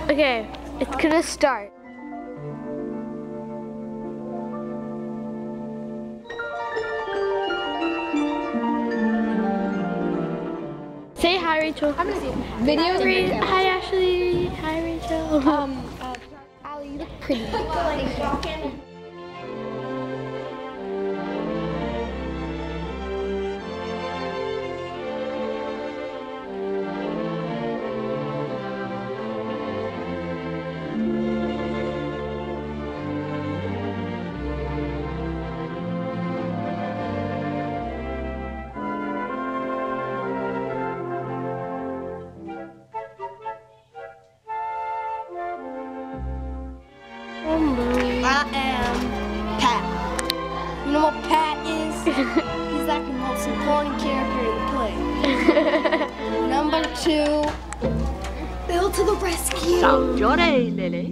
Okay, it's gonna start. Say hi, Rachel. I'm gonna see video. Hi, Ashley. Hi, Rachel. Allie, you look pretty. I am Pat. You know what Pat is? He's like the most important character in the play. Number 2, Bill to the rescue. Johnny, Lily.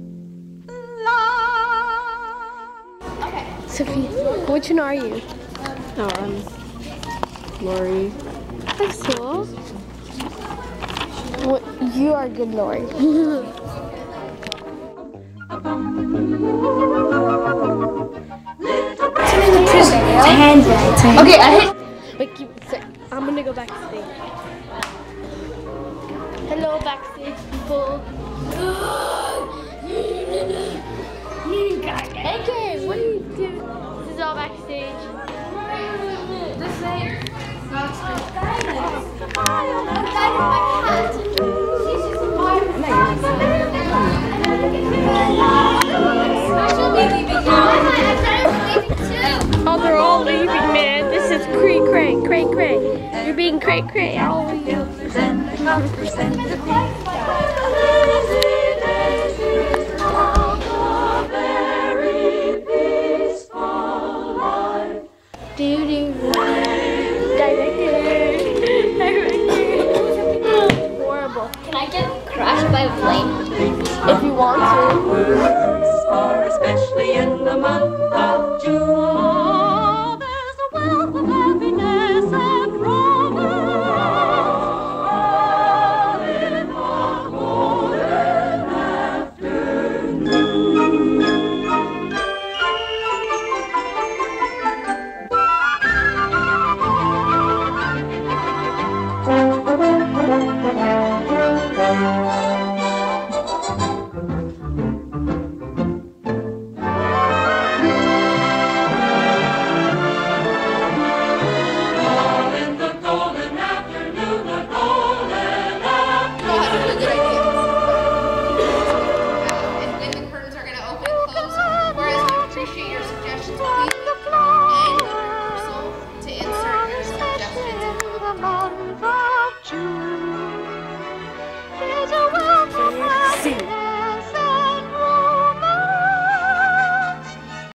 Okay. Sophie, which one are you? Oh, Lori. That's cool. What, you are good, Lori. Okay, I hit. Wait, keep it sick. I'm gonna go backstage. Hello, backstage people. Okay, what do you do? This is all backstage. This thing. Oh, they're all leaving, man. This is cray, cray, cray, cray. You're being cray, cray. All of you. Horrible. Can I get crashed by a plane? If you want to. Especially in the month of June.